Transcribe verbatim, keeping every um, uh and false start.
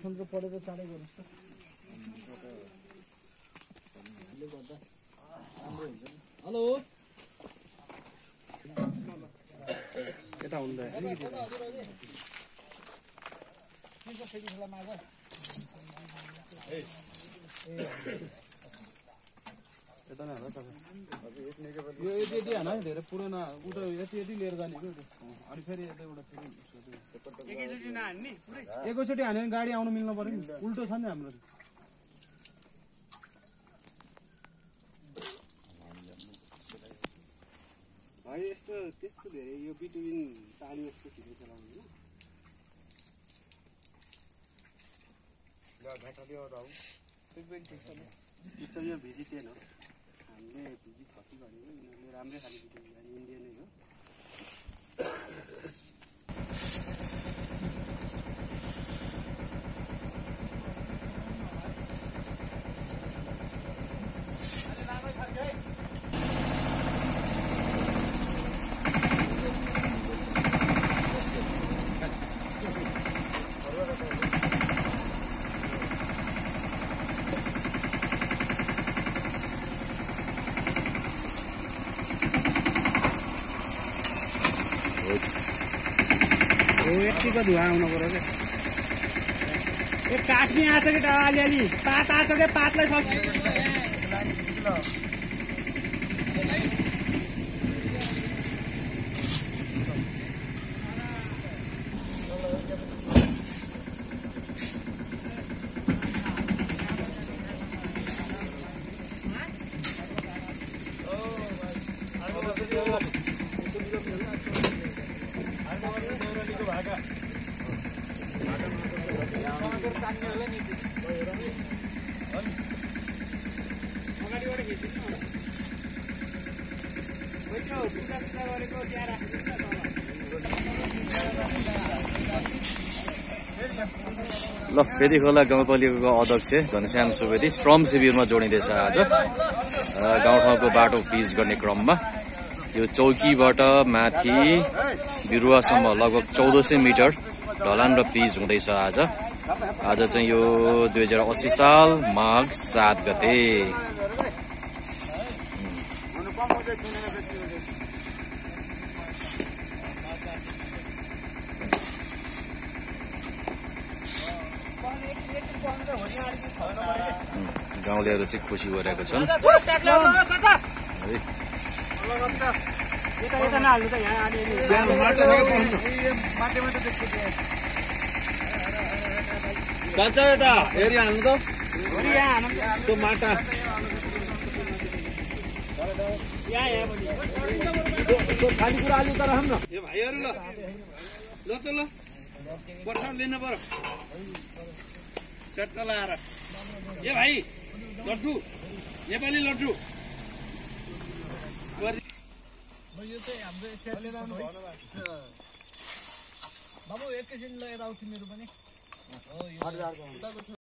सन्त्र पढेर चाँडै गर्नुहोस् त। हेलो यता हुँदा फेदिखोलामा आज यता नै होला तपाईँ यो यति यति हान है धेरै पुरानो उता यति यति लिएर जाने कि अनि फेरि यता एउटा एकैचोटि हान्यो भने गाडी आउनु मिल्नु पर्यो नि उल्टो छ नि हाम्रो है यस्तो त्यस्तो धेरै यो बिटुबिन पानी यस्तो छिटो चलाउनु हैन ल घाटा दियो त एकदम ठिक छ नि ठिक छ यो भिजिटेन हो हामीले भिजिट थपी गरेको यिनीहरूले राम्रै खाले बिटुबिन अनि इन्डियनै हो यतिको धुवा आउनु पर्यो क्या ए काट्ने आछ कि अलिअलि पात आछ क्या पातलाई सक्छ ल फेदिखोला गाउँपालिकाको अध्यक्ष घनश्याम सुवेदी श्रम शिविरमा जोडिँदैछ आज गाउँठाउँको बाटो पिच गर्ने क्रममा यो चौकीबाट माथि बिरुवासम्म लगभग चौध सय मिटर ढलान र पिच हुँदैछ आज आज चाहिँ यो दुई हजार अस्सी साल माघ सात गते गाउँलेहरू चाहिँ खुसी भइरहेको छन् खाली कुरा आलु तर हाम्रो ए भाइहरु ल ल त ल पठाउ लिन पर्यो चट्टा लाएर ए भाइ लड्डु नेपाली लड्डु यो चाहिँ हाम्रो खेलले लाउनु भयो बाबु एकैछिन ल यता आउ तिमीहरु पनि हो यो